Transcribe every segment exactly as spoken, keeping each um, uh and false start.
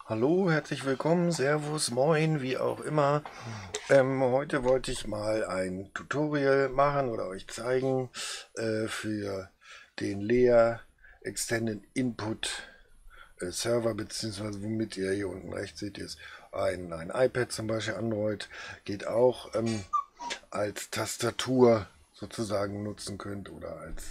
Hallo, herzlich willkommen, Servus, Moin, wie auch immer. Ähm, heute wollte ich mal ein Tutorial machen oder euch zeigen äh, für den Lea Extended Input äh, Server, beziehungsweise womit ihr hier unten rechts seht, ist ein, ein iPad zum Beispiel, Android, geht auch ähm, als Tastatur sozusagen nutzen könnt oder als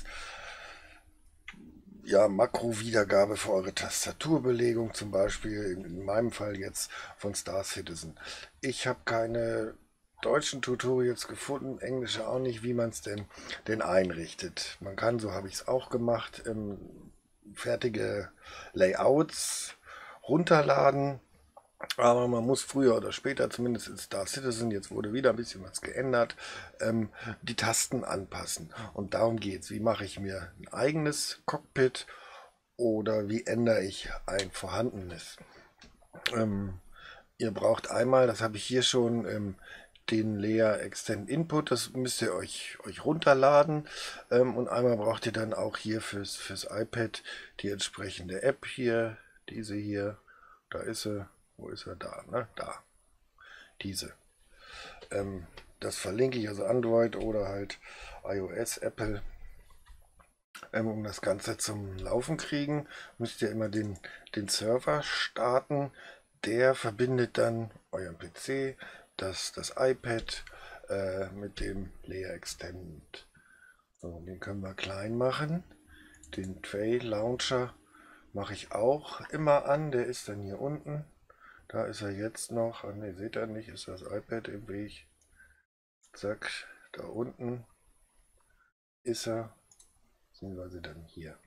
ja, Makro-Wiedergabe für eure Tastaturbelegung, zum Beispiel in, in meinem Fall jetzt von Star Citizen. Ich habe keine deutschen Tutorials gefunden, englische auch nicht, wie man es denn, denn einrichtet. Man kann, so habe ich es auch gemacht, ähm, fertige Layouts runterladen, aber man muss früher oder später, zumindest in Star Citizen, jetzt wurde wieder ein bisschen was geändert, ähm, die Tasten anpassen. Und darum geht's. Wie mache ich mir ein eigenes Cockpit oder wie ändere ich ein vorhandenes? Ähm, Ihr braucht einmal, das habe ich hier schon, ähm, den Lea Extend Input, das müsst ihr euch, euch runterladen. Ähm, und einmal braucht ihr dann auch hier fürs, fürs iPad die entsprechende App hier, diese hier, da ist sie, wo ist er da, ne? Da, diese. Ähm, das verlinke ich, also Android oder halt iOS, Apple. Ähm, um das Ganze zum Laufen kriegen, müsst ihr immer den, den Server starten. Der verbindet dann euren P C, das, das iPad äh, mit dem Lea Extend. So, den können wir klein machen. Den Tray Launcher mache ich auch immer an. Der ist dann hier unten. Da ist er jetzt noch. Ah, ne, seht ihr nicht, ist das iPad im Weg. Zack, da unten ist er. Beziehungsweise dann hier.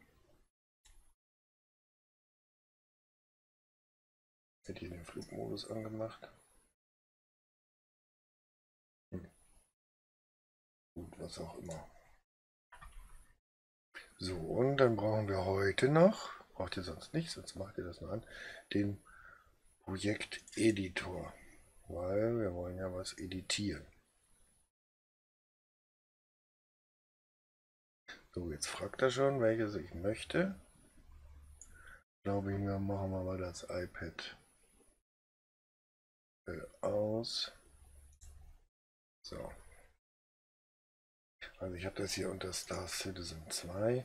Wird hier den Flugmodus angemacht. Hm. Gut, was auch immer. So, und dann brauchen wir heute noch, braucht ihr sonst nicht, sonst macht ihr das nur an, den Projekteditor, weil wir wollen ja was editieren. So, jetzt fragt er schon, welches ich möchte. Glaube ich, wir machen wir mal das iPad äh, aus. So. Also ich habe das hier unter Star Citizen zwei.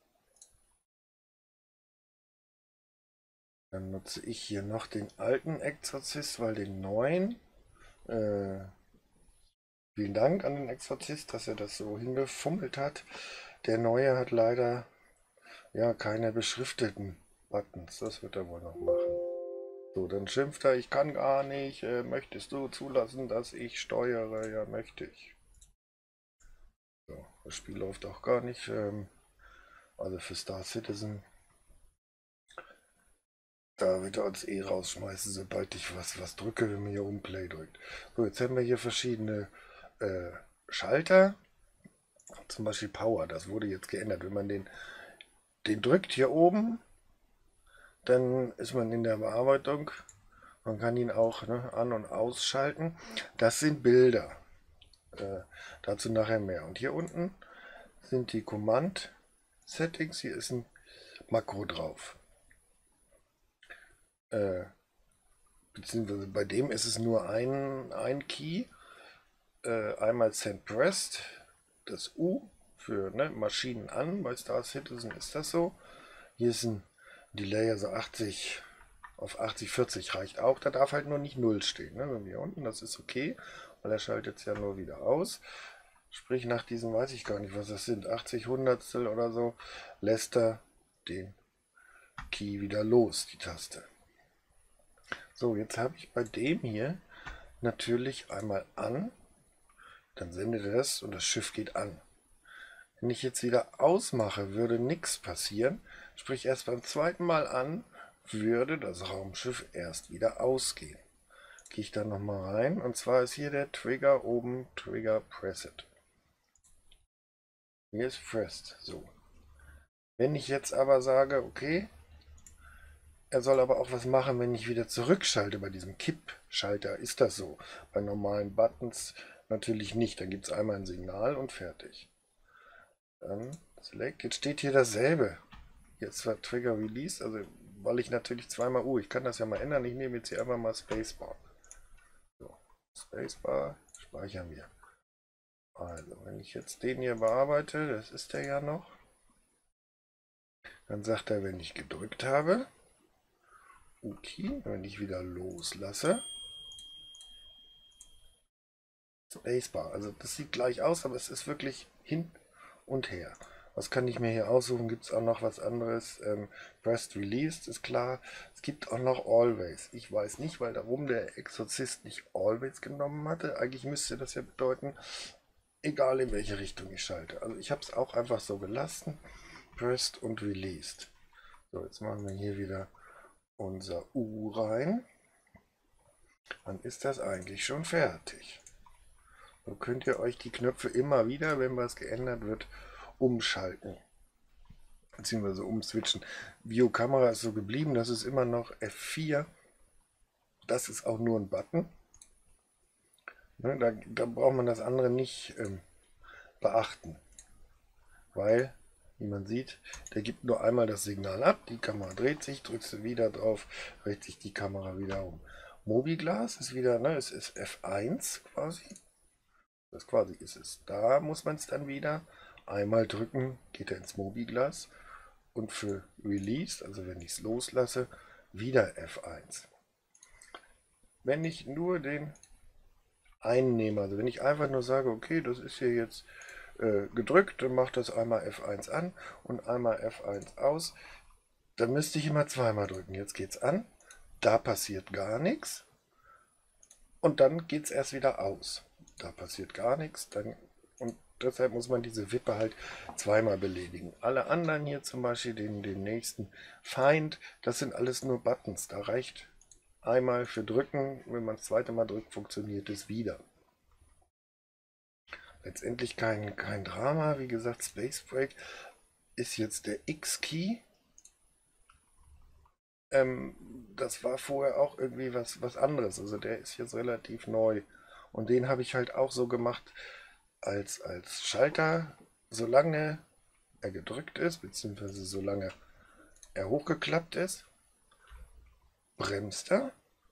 Dann nutze ich hier noch den alten Exorzist, weil den neuen, äh, vielen Dank an den Exorzist, dass er das so hingefummelt hat. Der neue hat leider ja keine beschrifteten Buttons. Das wird er wohl noch machen. So, dann schimpft er, ich kann gar nicht. Äh, möchtest du zulassen, dass ich steuere? Ja, möchte ich. So, das Spiel läuft auch gar nicht. Ähm, also für Star Citizen. Da wird er uns eh rausschmeißen, sobald ich was, was drücke, wenn man hier um Play drückt. So, jetzt haben wir hier verschiedene äh, Schalter. Zum Beispiel Power, das wurde jetzt geändert. Wenn man den, den drückt hier oben, dann ist man in der Bearbeitung. Man kann ihn auch ne, an- und ausschalten. Das sind Bilder. Äh, dazu nachher mehr. Und hier unten sind die Command-Settings. Hier ist ein Makro drauf. Äh, beziehungsweise bei dem ist es nur ein, ein Key. Äh, einmal Send Pressed, das U für ne, Maschinen an. Bei Star Citizen ist das so. Hier ist ein Delay, also achtzig auf achtzig, vierzig reicht auch. Da darf halt nur nicht null stehen. Ne? Wenn wir hier unten, das ist okay, weil er schaltet es ja nur wieder aus. Sprich, nach diesem weiß ich gar nicht, was das sind, achtzig Hundertstel oder so, lässt er den Key wieder los, die Taste. So, jetzt habe ich bei dem hier natürlich einmal an, dann sendet er das und das Schiff geht an. Wenn ich jetzt wieder ausmache, würde nichts passieren. Sprich, erst beim zweiten Mal an würde das Raumschiff erst wieder ausgehen. Gehe ich dann nochmal rein und zwar ist hier der Trigger oben, Trigger Pressed. Hier ist Pressed, so. Wenn ich jetzt aber sage, okay, er soll aber auch was machen, wenn ich wieder zurückschalte. Bei diesem Kippschalter ist das so. Bei normalen Buttons natürlich nicht. Dann gibt es einmal ein Signal und fertig. Dann Select. Jetzt steht hier dasselbe. Jetzt war Trigger Release, also weil ich natürlich zweimal, uh, ich kann das ja mal ändern, ich nehme jetzt hier einfach mal Spacebar. So, Spacebar, speichern wir. Also, wenn ich jetzt den hier bearbeite, das ist der ja noch, dann sagt er, wenn ich gedrückt habe, okay, wenn ich wieder loslasse, Spacebar, also das sieht gleich aus, aber es ist wirklich hin und her. Was kann ich mir hier aussuchen? Gibt es auch noch was anderes? Ähm, Pressed Released ist klar. Es gibt auch noch Always. Ich weiß nicht, weil darum der Exorzist nicht Always genommen hatte. Eigentlich müsste das ja bedeuten, egal in welche Richtung ich schalte. Also ich habe es auch einfach so gelassen. Pressed und Released. So, jetzt machen wir hier wieder unser U rein. Dann ist das eigentlich schon fertig. So könnt ihr euch die Knöpfe immer wieder, wenn was geändert wird, umschalten. Beziehungsweise umswitchen. View-Kamera ist so geblieben, das ist immer noch F vier. Das ist auch nur ein Button. Ne, da, da braucht man das andere nicht ähm, beachten. Weil, wie man sieht, der gibt nur einmal das Signal ab, die Kamera dreht sich, drückst du wieder drauf, dreht sich die Kamera wieder um. Mobiglas ist wieder, ne, es ist F eins quasi. Das quasi ist es. Da muss man es dann wieder einmal drücken, geht er ins Mobiglas. Und für Release, also wenn ich es loslasse, wieder F eins. Wenn ich nur den einnehme, also wenn ich einfach nur sage, okay, das ist hier jetzt äh, gedrückt, dann macht das einmal F eins an und einmal F eins aus, dann müsste ich immer zweimal drücken. Jetzt geht es an, da passiert gar nichts und dann geht es erst wieder aus. Da passiert gar nichts, dann und deshalb muss man diese Wippe halt zweimal beledigen. Alle anderen hier zum Beispiel, den, den nächsten Feind, das sind alles nur Buttons. Da reicht einmal für drücken, wenn man das zweite Mal drückt, funktioniert es wieder. Letztendlich kein, kein Drama, wie gesagt, Space Break ist jetzt der X-Key. Ähm, das war vorher auch irgendwie was, was anderes, also der ist jetzt relativ neu. Und den habe ich halt auch so gemacht, als, als Schalter, solange er gedrückt ist, beziehungsweise solange er hochgeklappt ist, bremst er.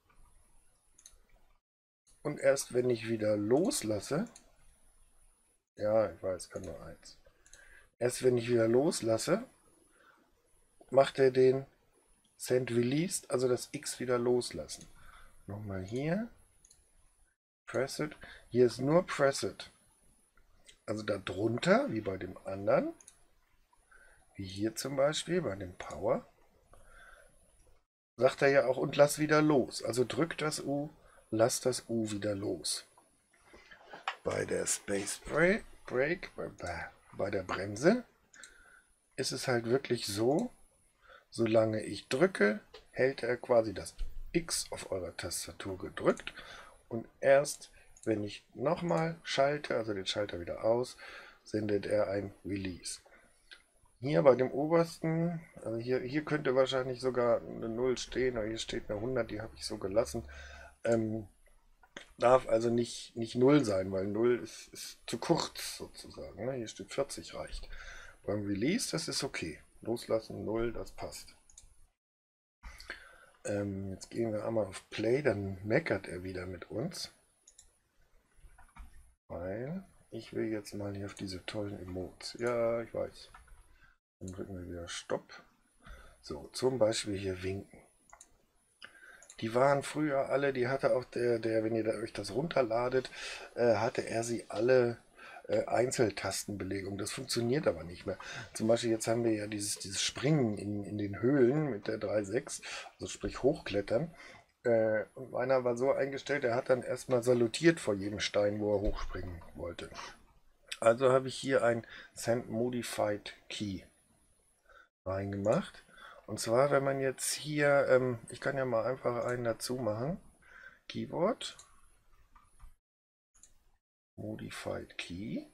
Und erst wenn ich wieder loslasse, ja, ich weiß, kann nur eins. Erst wenn ich wieder loslasse, macht er den Send Released, also das X wieder loslassen. Nochmal hier, Press It. Hier ist nur Press It. Also darunter, wie bei dem anderen, wie hier zum Beispiel bei dem Power, sagt er ja auch, und lass wieder los. Also drück das U, lass das U wieder los. Bei der Space Break, Break bei, bei der Bremse, ist es halt wirklich so, solange ich drücke, hält er quasi das X auf eurer Tastatur gedrückt und erst wenn ich nochmal schalte, also den Schalter wieder aus, sendet er ein Release. Hier bei dem obersten, also hier, hier könnte wahrscheinlich sogar eine null stehen, aber hier steht eine hundert, die habe ich so gelassen. Ähm, darf also nicht, nicht null sein, weil null ist, ist zu kurz sozusagen. Ne? Hier steht vierzig reicht. Beim Release, das ist okay. Loslassen, null, das passt. Ähm, jetzt gehen wir einmal auf Play, dann meckert er wieder mit uns. Weil ich will jetzt mal hier auf diese tollen Emotes. Ja, ich weiß. Dann drücken wir wieder Stopp. So, zum Beispiel hier winken. Die waren früher alle, die hatte auch der, der wenn ihr da euch das runterladet, äh, hatte er sie alle äh, Einzeltastenbelegung. Das funktioniert aber nicht mehr. Zum Beispiel jetzt haben wir ja dieses, dieses Springen in, in den Höhlen mit der drei sechs, also sprich hochklettern. Äh, und meiner war so eingestellt, er hat dann erstmal salutiert vor jedem Stein, wo er hochspringen wollte. Also habe ich hier ein Send Modified Key reingemacht. Und zwar, wenn man jetzt hier, ähm, ich kann ja mal einfach einen dazu machen, Keyboard, Modified Key,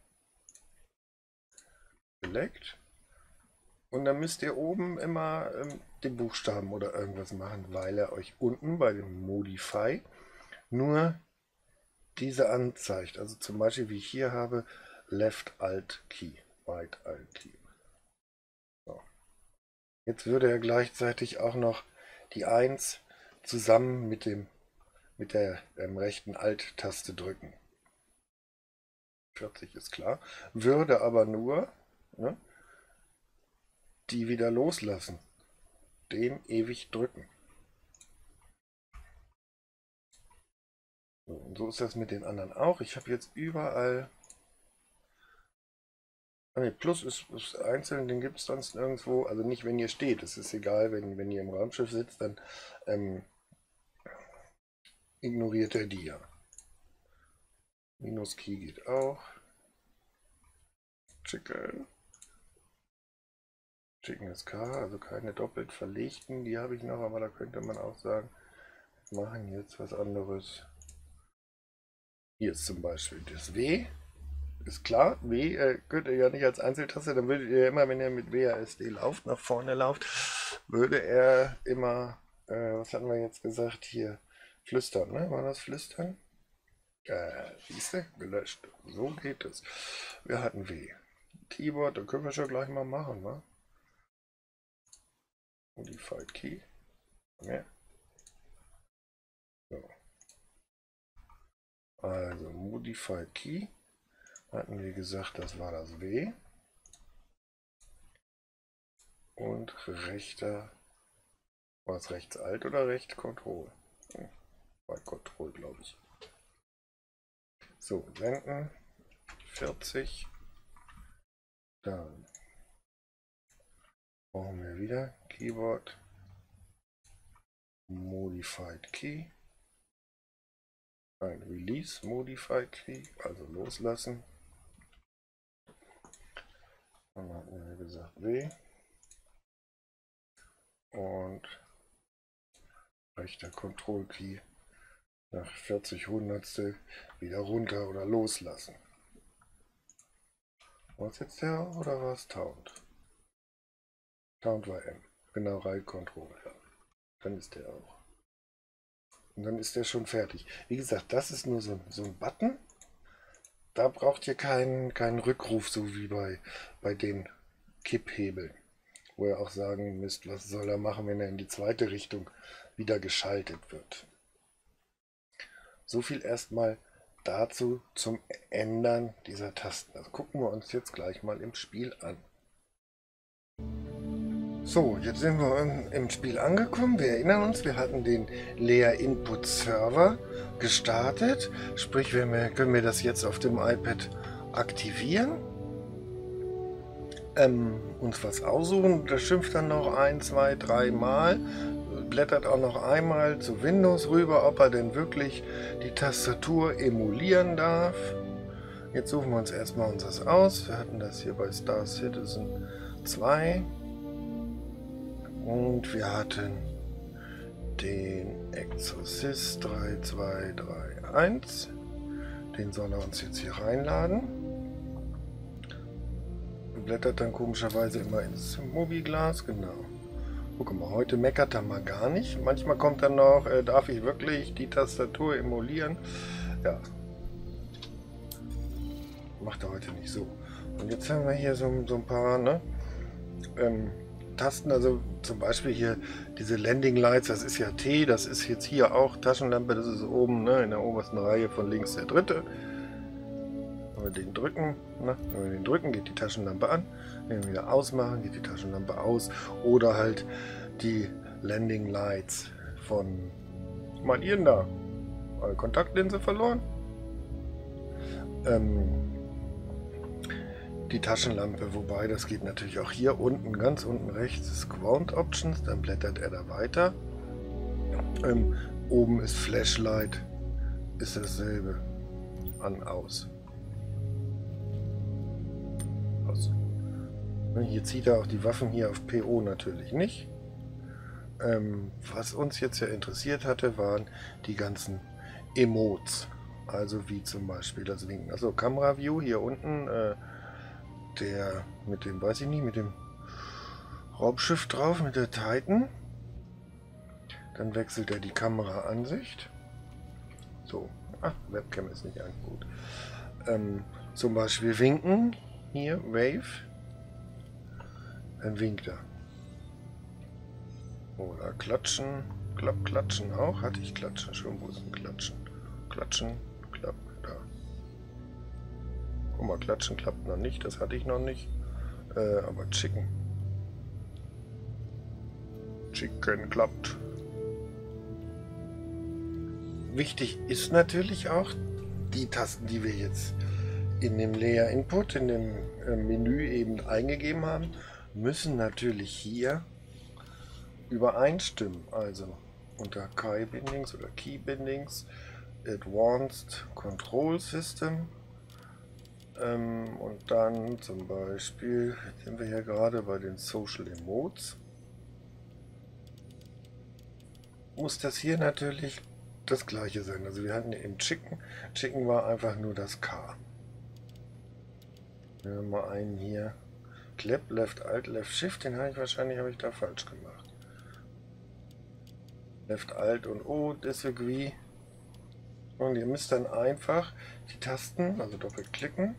Select, und dann müsst ihr oben immer ähm, den Buchstaben oder irgendwas machen, weil er euch unten bei dem Modify nur diese anzeigt. Also zum Beispiel, wie ich hier habe, Left Alt Key, Right Alt Key. So. Jetzt würde er gleichzeitig auch noch die eins zusammen mit, dem, mit der ähm, rechten Alt-Taste drücken. vierzig ist klar. Würde aber nur, ne, die wieder loslassen. Dem ewig drücken. So, und so ist das mit den anderen auch. Ich habe jetzt überall... Ne, Plus ist, ist einzeln, den gibt es sonst nirgendwo. Also nicht, wenn ihr steht. Es ist egal, wenn, wenn ihr im Raumschiff sitzt, dann ähm, ignoriert er die ja. Minus Key geht auch. Chicken. Chicken ist K, also keine doppelt verlegten. Die habe ich noch, aber da könnte man auch sagen, wir machen jetzt was anderes. Hier ist zum Beispiel das W. Ist klar, W äh, könnt ihr ja nicht als Einzeltaste, dann würdet ihr immer, wenn ihr mit W A S D lauft, nach vorne lauft, würde er immer, äh, was hatten wir jetzt gesagt, hier, flüstern, ne? War das flüstern? Äh, siehst du? Gelöscht. So geht es. Wir hatten W. Keyboard, da können wir schon gleich mal machen, wa? Modified Key. Ja. So. Also Modified Key. Hatten wir gesagt, das war das W. Und rechter, war es rechts Alt oder rechts Control? Hm, bei Control, glaube ich. So, senden. vierzig. Dann brauchen wir wieder Keyboard. Modified Key. Ein Release Modified Key, also loslassen. Dann hatten wir gesagt W. Und rechter Control Key nach vierzig Hundertstel wieder runter oder loslassen. War es jetzt der oder war es Taunt? Taunt war M. Genau, Right Control. Ja. Dann ist der auch. Und dann ist der schon fertig. Wie gesagt, das ist nur so, so ein Button. Da braucht ihr keinen, keinen Rückruf, so wie bei, bei den Kipphebeln, wo ihr auch sagen müsst, was soll er machen, wenn er in die zweite Richtung wieder geschaltet wird. So viel erstmal dazu zum Ändern dieser Tasten. Das gucken wir uns jetzt gleich mal im Spiel an. So, jetzt sind wir im Spiel angekommen. Wir erinnern uns, wir hatten den Leer Input Server gestartet. Sprich, wenn wir, können wir das jetzt auf dem iPad aktivieren. Ähm, uns was aussuchen. Das schimpft dann noch ein, zwei, drei Mal. Blättert auch noch einmal zu Windows rüber, ob er denn wirklich die Tastatur emulieren darf. Jetzt suchen wir uns erstmal unseres aus. Wir hatten das hier bei Star Citizen zwei. Und wir hatten den Exorcist drei zwei drei eins. Den soll er uns jetzt hier reinladen. Blättert dann komischerweise immer ins Mobiglas, genau. Guck mal, heute meckert er mal gar nicht. Manchmal kommt dann noch, äh, darf ich wirklich die Tastatur emulieren? Ja. Macht er heute nicht so. Und jetzt haben wir hier so, so ein paar, ne? Ähm, Tasten, also zum Beispiel hier diese Landing Lights, das ist ja T, das ist jetzt hier auch Taschenlampe, das ist oben, ne, in der obersten Reihe von links der dritte. Wenn wir den drücken, ne, wenn wir den drücken, geht die Taschenlampe an. Wenn wir wieder ausmachen, geht die Taschenlampe aus. Oder halt die Landing Lights von, was meint ihr denn da? Eure Kontaktlinse verloren? Ähm, die Taschenlampe, wobei das geht natürlich auch hier unten, ganz unten rechts ist Quant Options, dann blättert er da weiter. Ähm, oben ist Flashlight, ist dasselbe, an, aus. aus. Hier zieht er auch die Waffen hier auf P O natürlich nicht. Ähm, was uns jetzt ja interessiert hatte, waren die ganzen Emotes, also wie zum Beispiel das Winken. Also Kamera View hier unten, äh, der mit dem, weiß ich nicht, mit dem Raumschiff drauf, mit der Titan. Dann wechselt er die Kameraansicht. So, ach, Webcam ist nicht eigentlich gut. Ähm, zum Beispiel winken, hier, Wave. Dann winkt er. Oder Klatschen. Klapp, Klatschen auch. Hatte ich Klatschen schon? Wo ist ein Klatschen? Klatschen, Klapp, da. Guck mal, Klatschen klappt noch nicht. Das hatte ich noch nicht. Äh, aber Chicken. Chicken klappt. Wichtig ist natürlich auch, die Tasten, die wir jetzt in dem Layer Input, in dem äh, Menü eben eingegeben haben, müssen natürlich hier übereinstimmen. Also unter Key Bindings oder Key Bindings, Advanced Control System ähm, und dann zum Beispiel, jetzt sind wir hier gerade bei den Social Emotes, muss das hier natürlich das gleiche sein. Also wir hatten eben Chicken, Chicken war einfach nur das K. Wir haben mal einen hier, Clap, Left, Alt, Left, Shift, den habe ich wahrscheinlich, habe ich da falsch gemacht. Left, Alt und O, Disagree. Und ihr müsst dann einfach die Tasten, also doppelklicken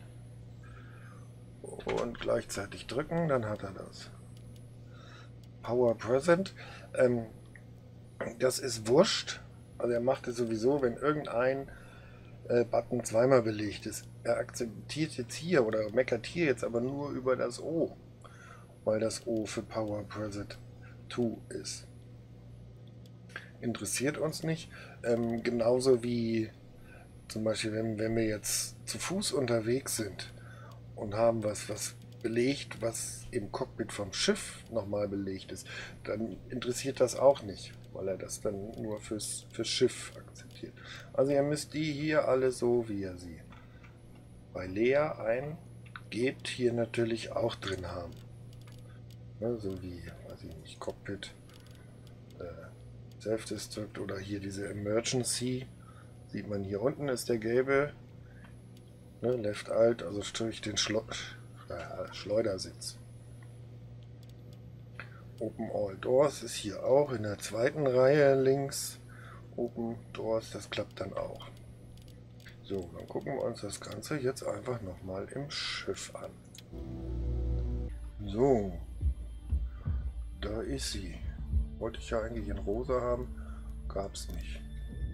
und gleichzeitig drücken, dann hat er das. Power Present, ähm, das ist wurscht. Also er macht es sowieso, wenn irgendein äh, Button zweimal belegt ist. Er akzeptiert jetzt hier oder meckert hier jetzt aber nur über das O, weil das O für Power Present zwei ist. Interessiert uns nicht. Ähm, genauso wie zum Beispiel, wenn, wenn wir jetzt zu Fuß unterwegs sind und haben was, was belegt, was im Cockpit vom Schiff nochmal belegt ist, dann interessiert das auch nicht, weil er das dann nur fürs, fürs Schiff akzeptiert. Also ihr müsst die hier alle so, wie ihr sie bei Lea eingebt, hier natürlich auch drin haben. Ne, so wie, weiß ich nicht, Cockpit, äh, Self-Destruct oder hier diese Emergency. Sieht man hier unten ist der gelbe, ne, Left Alt, also durch den Schlo äh, Schleudersitz. Open All Doors ist hier auch in der zweiten Reihe links. Open Doors, das klappt dann auch. So, dann gucken wir uns das Ganze jetzt einfach nochmal im Schiff an. So, da ist sie. Wollte ich ja eigentlich in rosa haben, gab es nicht.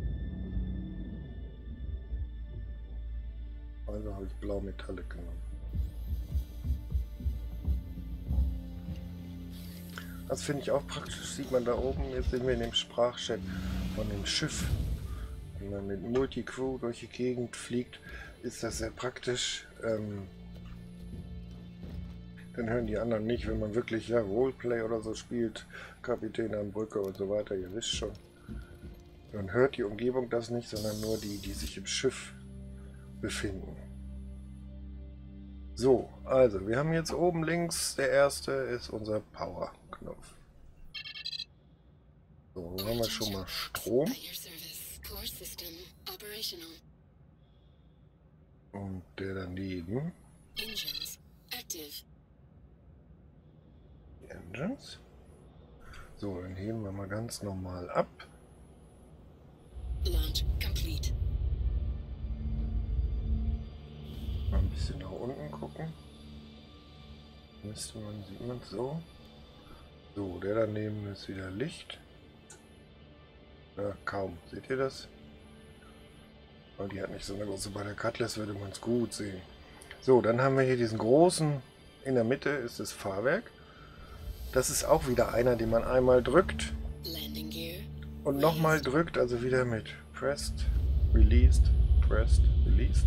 Also habe ich blau Metallic genommen. Das finde ich auch praktisch, sieht man da oben, jetzt sind wir in dem Sprachchat von dem Schiff. Wenn man mit Multicrew durch die Gegend fliegt, ist das sehr praktisch. Ähm, dann hören die anderen nicht, wenn man wirklich ja, Roleplay oder so spielt, Kapitän an Brücke und so weiter, ihr wisst schon. Dann hört die Umgebung das nicht, sondern nur die, die sich im Schiff befinden. So, also wir haben jetzt oben links, der erste ist unser Power-Knopf. So, dann haben wir schon mal Strom. Und der daneben. Die Engines. So, dann heben wir mal ganz normal ab. Launch complete. Mal ein bisschen nach unten gucken. Müsste man, sieht man so. So, der daneben ist wieder Licht. Ja, kaum. Seht ihr das? Weil die hat nicht so eine große. Bei der Cutlass würde man es gut sehen. So, dann haben wir hier diesen großen. In der Mitte ist das Fahrwerk. Das ist auch wieder einer, den man einmal drückt. Und nochmal drückt, also wieder mit Pressed, Released, Pressed, Released.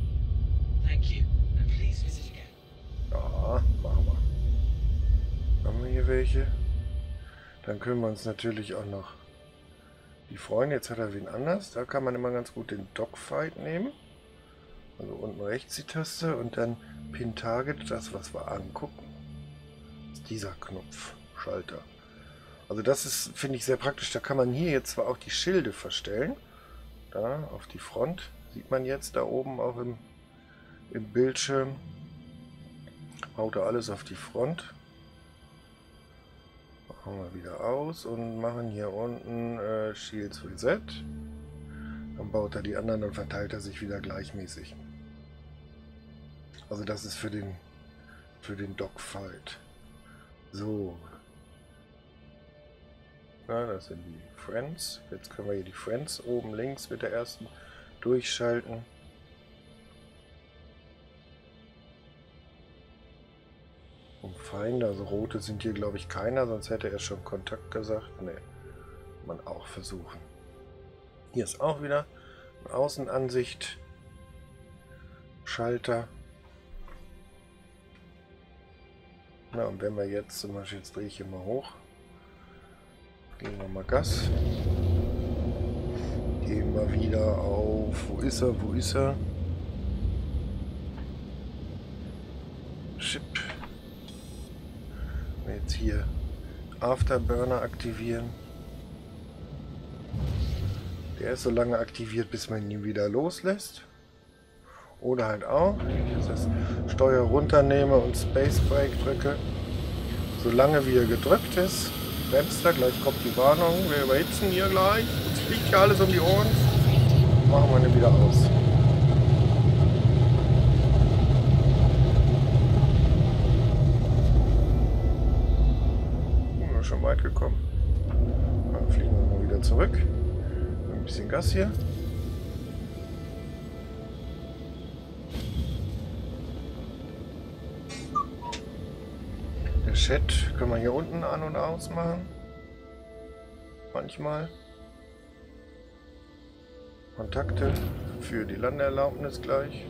Ja, machen wir. Haben wir hier welche? Dann können wir uns natürlich auch noch die freuen. Jetzt hat er wen anders. Da kann man immer ganz gut den Dogfight nehmen. Also unten rechts die Taste und dann Pin Target, das was wir angucken. Das ist dieser Knopf, Schalter. Also das ist, finde ich, sehr praktisch. Da kann man hier jetzt zwar auch die Schilde verstellen. Da auf die Front sieht man jetzt da oben auch im, im Bildschirm. Haut er alles auf die Front. Machen wir wieder aus und machen hier unten äh, Shields Reset. Dann baut er die anderen, dann verteilt er sich wieder gleichmäßig. Also das ist für den für den Dogfight. So. Na, das sind die Friends. Jetzt können wir hier die Friends oben links mit der ersten durchschalten. Und Feinde, also rote sind hier glaube ich keiner, sonst hätte er schon Kontakt gesagt. Ne, man auch versuchen. Hier ist auch wieder eine Außenansicht. Schalter. Na, und wenn wir jetzt zum Beispiel, jetzt drehe ich hier mal hoch. Geben wir mal Gas. Gehen wir wieder auf. Wo ist er? Wo ist er? Chip. Jetzt hier Afterburner aktivieren. Der ist so lange aktiviert, bis man ihn wieder loslässt. Oder halt auch, wenn ich jetzt das Steuer runternehme und Space Brake drücke, solange wie er gedrückt ist, bremst er, gleich kommt die Warnung, wir überhitzen hier gleich, uns fliegt hier alles um die Ohren, machen wir ihn wieder aus. Sind wir schon weit gekommen. Dann fliegen wir mal wieder zurück. Ein bisschen Gas hier. Der Chat können wir hier unten an- und aus machen. Manchmal. Kontakte für die Landeerlaubnis gleich.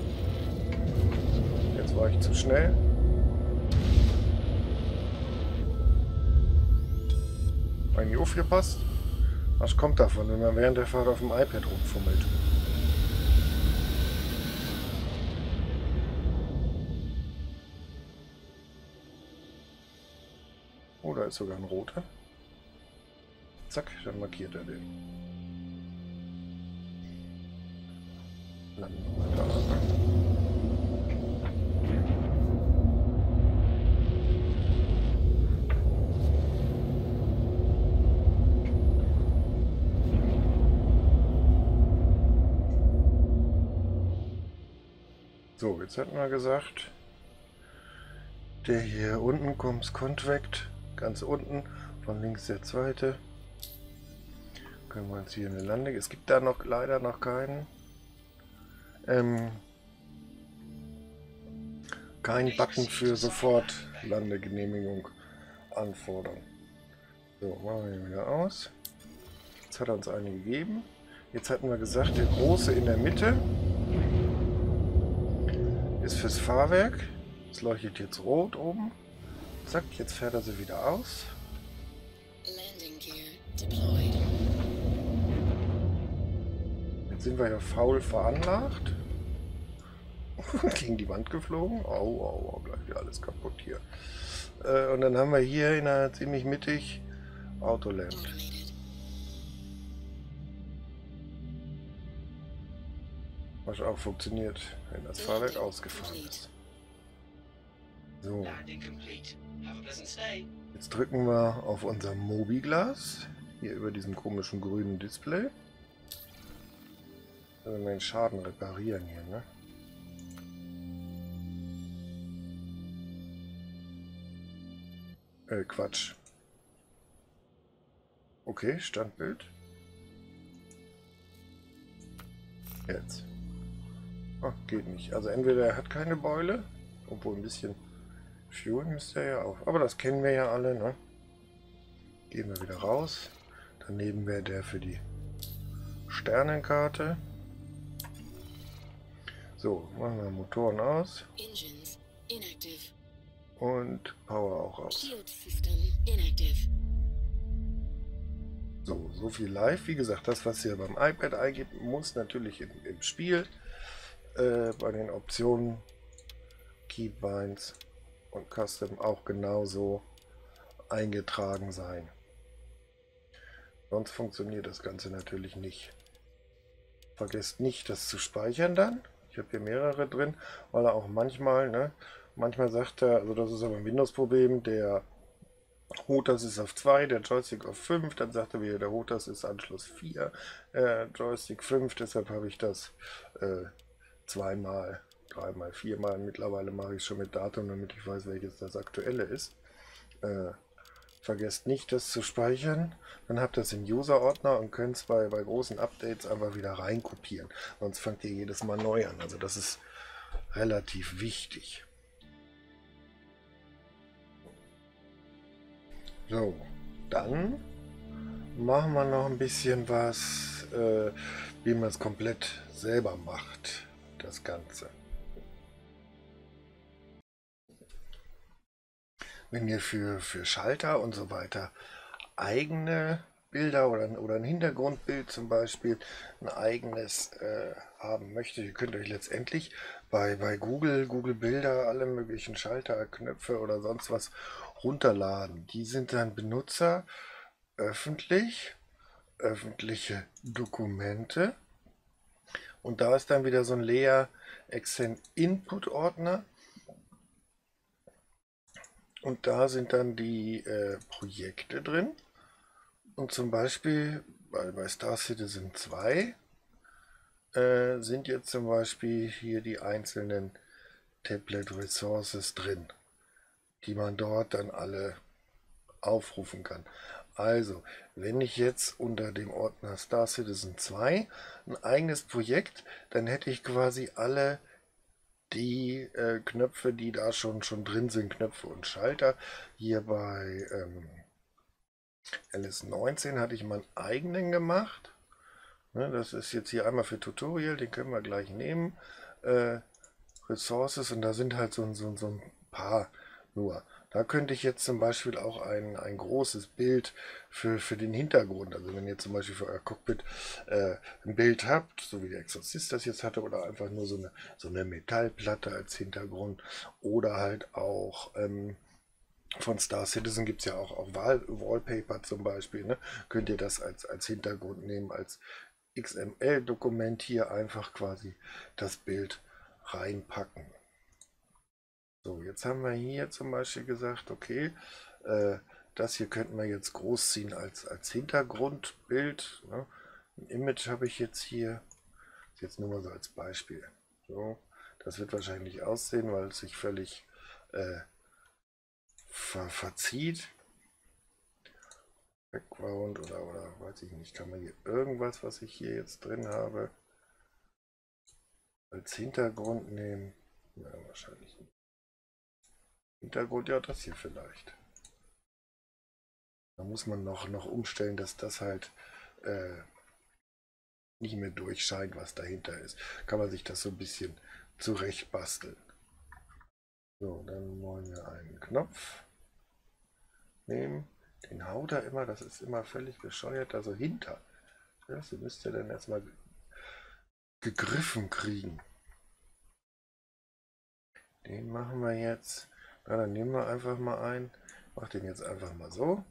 Jetzt war ich zu schnell. Eigentlich aufgepasst. Was kommt davon, wenn man während der Fahrt auf dem iPad rumfummelt? Oh, da ist sogar ein roter. Zack, dann markiert er den. Landen wir da. So, jetzt hatten wir gesagt, der hier unten kommt Contact, ganz unten, von links der zweite. Können wir uns hier eine Lande... Es gibt da noch leider noch keinen. Ähm, kein Button für sofort Landegenehmigung anfordern. So, machen wir wieder aus. Jetzt hat er uns eine gegeben. Jetzt hatten wir gesagt, der große in der Mitte ist fürs Fahrwerk. Es leuchtet jetzt rot oben. Zack, jetzt fährt er sie wieder aus. Jetzt sind wir ja faul veranlagt. Gegen die Wand geflogen. Au, au, au, gleich wieder alles kaputt hier. Äh, und dann haben wir hier in einer ziemlich mittig Autolamp. Was auch funktioniert, wenn das Fahrwerk ausgefahren ist. So. Jetzt drücken wir auf unser Mobiglas. Hier über diesem komischen grünen Display. Also wir den Schaden reparieren hier, ne? Äh, Quatsch. Okay, Standbild. Jetzt. Ach, geht nicht. Also entweder er hat keine Beule, obwohl ein bisschen Fuel müsste er ja auch. Aber das kennen wir ja alle, ne? Gehen wir wieder raus. Daneben wäre der für die Sternenkarte. So, machen wir Motoren aus. Und Power auch aus. So, so viel live. Wie gesagt, das, was ihr beim iPad eingibt, muss natürlich im, im Spiel äh, bei den Optionen Keybinds und Custom auch genauso eingetragen sein. Sonst funktioniert das Ganze natürlich nicht. Vergesst nicht, das zu speichern dann. Ich habe hier mehrere drin, weil er auch manchmal, ne, manchmal sagt er, also das ist aber ein Windows-Problem, der Hotas ist auf zwei, der Joystick auf fünf, dann sagt er wieder, der Hotas ist Anschluss vier, äh, Joystick fünf, deshalb habe ich das äh, zweimal, dreimal, viermal, mittlerweile mache ich es schon mit Datum, damit ich weiß, welches das aktuelle ist. Äh, Vergesst nicht, das zu speichern. Dann habt ihr es im User-Ordner und könnt es bei, bei großen Updates einfach wieder reinkopieren. Sonst fangt ihr jedes Mal neu an. Also das ist relativ wichtig. So, dann machen wir noch ein bisschen was, äh, wie man es komplett selber macht, das Ganze. Wenn ihr für, für Schalter und so weiter eigene Bilder oder, oder ein Hintergrundbild zum Beispiel, ein eigenes äh, haben möchtet, ihr könnt euch letztendlich bei, bei Google, Google Bilder, alle möglichen Schalter, Knöpfe oder sonst was runterladen. Die sind dann Benutzer öffentlich, öffentliche Dokumente, und da ist dann wieder so ein leer Accent Input Ordner. Und da sind dann die äh, Projekte drin. Und zum Beispiel bei, bei Star Citizen zwei äh, sind jetzt zum Beispiel hier die einzelnen Tablet Resources drin, die man dort dann alle aufrufen kann. Also, wenn ich jetzt unter dem Ordner Star Citizen zwei ein eigenes Projekt, dann hätte ich quasi alle die äh, Knöpfe, die da schon, schon drin sind, Knöpfe und Schalter. Hier bei ähm, L S neunzehn hatte ich meinen eigenen gemacht. Ne, das ist jetzt hier einmal für Tutorial, den können wir gleich nehmen. Äh, Resources, und da sind halt so, so, so ein paar nur. Da könnte ich jetzt zum Beispiel auch ein, ein großes Bild für, für den Hintergrund, also wenn ihr zum Beispiel für euer Cockpit äh, ein Bild habt, so wie der Exorzist das jetzt hatte, oder einfach nur so eine, so eine Metallplatte als Hintergrund, oder halt auch ähm, von Star Citizen gibt es ja auch, auch Wall Wallpaper zum Beispiel, ne? Könnt ihr das als, als Hintergrund nehmen, als X M L-Dokument hier einfach quasi das Bild reinpacken. So, jetzt haben wir hier zum Beispiel gesagt, okay, äh, das hier könnten wir jetzt großziehen als, als Hintergrundbild. Ne? Ein Image habe ich jetzt hier, ist jetzt nur mal so als Beispiel. So, das wird wahrscheinlich aussehen, weil es sich völlig äh, ver verzieht. Background oder, oder weiß ich nicht, kann man hier irgendwas, was ich hier jetzt drin habe, als Hintergrund nehmen? Ja, wahrscheinlich nicht. Hintergrund, ja, das hier vielleicht. Da muss man noch, noch umstellen, dass das halt äh, nicht mehr durchscheint, was dahinter ist. Kann man sich das so ein bisschen zurecht basteln. So, dann wollen wir einen Knopf nehmen. Den haut er immer, das ist immer völlig bescheuert, also hinter. Das müsst ihr dann erstmal gegriffen kriegen. Den machen wir jetzt. Na, dann nehmen wir einfach mal ein. Mach den jetzt einfach mal so.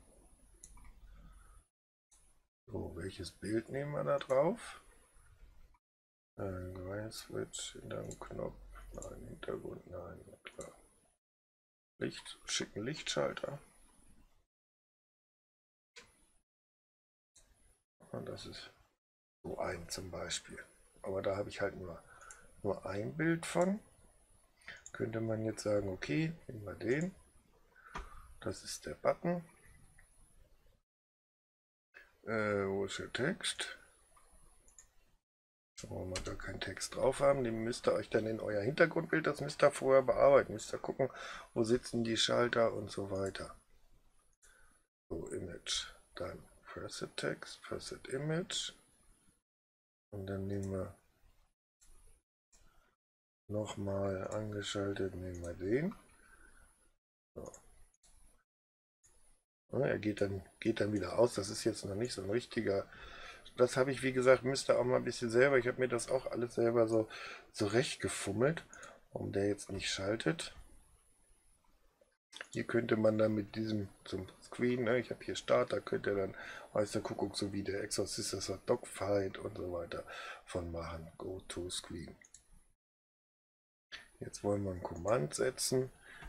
So, welches Bild nehmen wir da drauf? Ein Gray Switch, Hintergrundknopf, nein, Hintergrund, nein, klar. Licht, schicken Lichtschalter. Und das ist so ein zum Beispiel. Aber da habe ich halt nur, nur ein Bild von. Könnte man jetzt sagen, okay, nehmen wir den. Das ist der Button. Äh, wo ist der Text? Wenn wir mal gar keinen Text drauf haben, den müsst ihr euch dann in euer Hintergrundbild, das müsst ihr vorher bearbeiten. Müsst ihr gucken, wo sitzen die Schalter und so weiter. So, Image. Dann Preset Text, Preset Image. Und dann nehmen wir nochmal angeschaltet, nehmen wir den. So. Ja, er geht dann, geht dann wieder aus. Das ist jetzt noch nicht so ein richtiger. Das habe ich, wie gesagt, müsste auch mal ein bisschen selber. Ich habe mir das auch alles selber so zurechtgefummelt, warum der jetzt nicht schaltet. Hier könnte man dann mit diesem zum Screen, ne, ich habe hier Start, da könnt ihr dann, weiß der Kuckuck, so wie der Exorzist, das hat Dogfight und so weiter von machen. Go to Screen. Jetzt wollen wir ein Command setzen.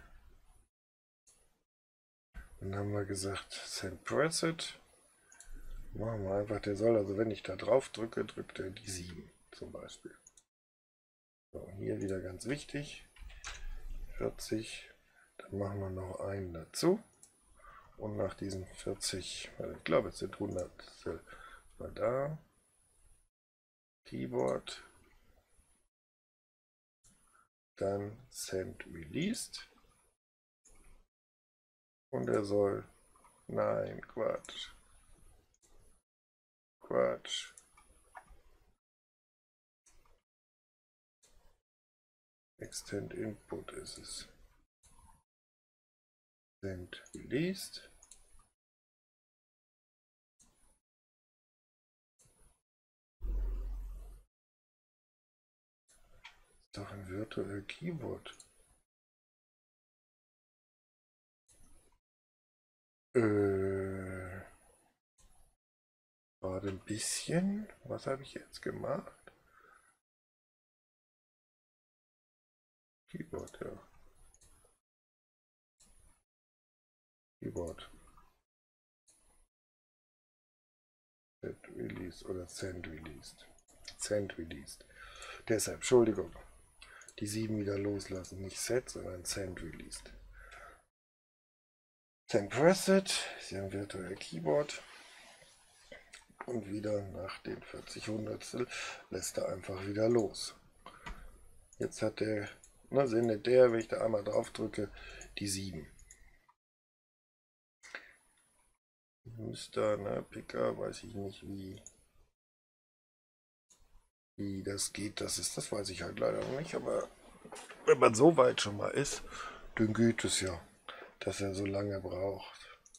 Dann haben wir gesagt, Send Preset. Machen wir einfach, der soll, also wenn ich da drauf drücke, drückt er die sieben zum Beispiel. So, hier wieder ganz wichtig, vierzig. Dann machen wir noch einen dazu. Und nach diesen vierzig, ich glaube es sind hundert, mal da, Keyboard, dann Send Released und er soll, nein, Quatsch, Quatsch, Extend Input ist es, Send Released. Ist doch ein Virtual Keyboard. Äh, warte ein bisschen. Was habe ich jetzt gemacht? Keyboard, ja. Keyboard. Set Release oder Send Released. Send Released. Deshalb, Entschuldigung. Die sieben wieder loslassen. Nicht Set, sondern Send Released. Send Preset. Sie haben virtuell Keyboard. Und wieder nach den vierzig Hundertstel lässt er einfach wieder los. Jetzt hat der, na sendet der, wenn ich da einmal drauf drücke, die sieben. Müsste, ne, Picker, weiß ich nicht, wie, wie das geht. Das ist, das weiß ich halt leider noch nicht, aber wenn man so weit schon mal ist, dann geht es ja, dass er so lange braucht.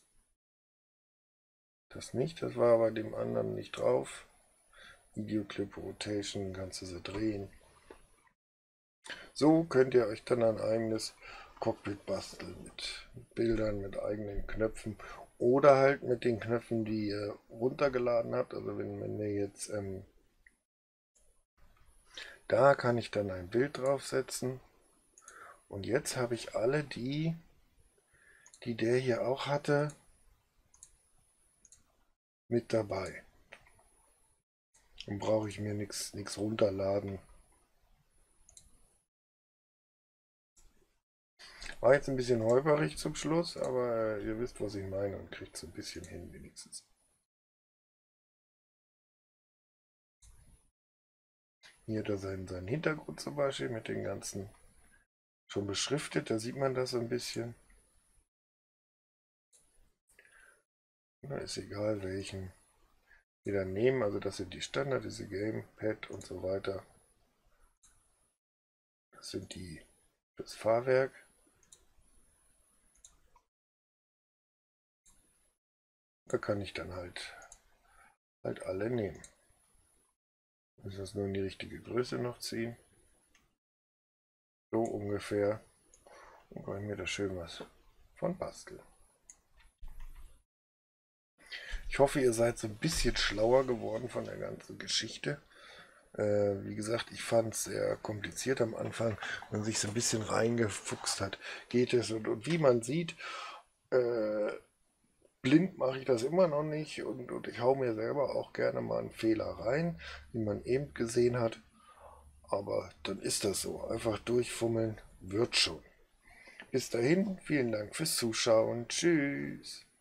Das nicht, das war bei dem anderen nicht drauf. Videoclip Rotation, kannst du sie drehen. So könnt ihr euch dann ein eigenes Cockpit basteln mit Bildern, mit eigenen Knöpfen oder halt mit den Knöpfen, die ihr runtergeladen habt. Also wenn, wenn wir jetzt ähm, da kann ich dann ein Bild draufsetzen und jetzt habe ich alle die, die der hier auch hatte, mit dabei. Dann brauche ich mir nichts nichts runterladen. War jetzt ein bisschen holperig zum Schluss, aber ihr wisst, was ich meine und kriegt es ein bisschen hin wenigstens. Hier hat er seinen, seinen Hintergrund zum Beispiel mit den ganzen schon beschriftet, da sieht man das so ein bisschen. Na, ist egal welchen wir dann nehmen, also das sind die Standard, diese Gamepad und so weiter. Das sind die fürs Fahrwerk. Da kann ich dann halt, halt alle nehmen. Ich muss das nur in die richtige Größe noch ziehen. So ungefähr. Und kann ich mir da schön was von basteln. Ich hoffe, ihr seid so ein bisschen schlauer geworden von der ganzen Geschichte. Äh, wie gesagt, ich fand es sehr kompliziert am Anfang. Wenn man sich so ein bisschen reingefuchst hat, geht es. Und, und wie man sieht, äh, blind mache ich das immer noch nicht. Und, und ich hau mir selber auch gerne mal einen Fehler rein, wie man eben gesehen hat. Aber dann ist das so. Einfach durchfummeln wird schon. Bis dahin, vielen Dank fürs Zuschauen. Tschüss.